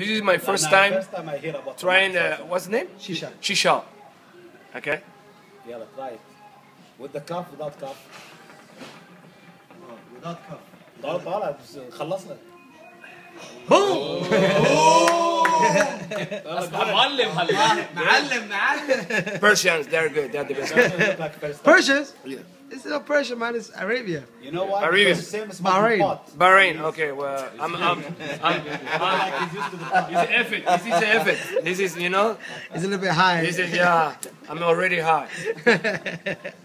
This is my first time I hear about trying, what's the name? Shisha. Shisha. Okay? Yeah, try it. With the cup, without cup. Without cup. طالع خلصنا. معلم. Persians, they're good. They're the best. Persians? Yeah. It's not Persia, man. It's Arabia. You know why? Arabian. Because the same as Bahrain. pot. Bahrain. Okay, well, This is effort. This is, you know, It's a little bit high. this is, yeah, I'm already high.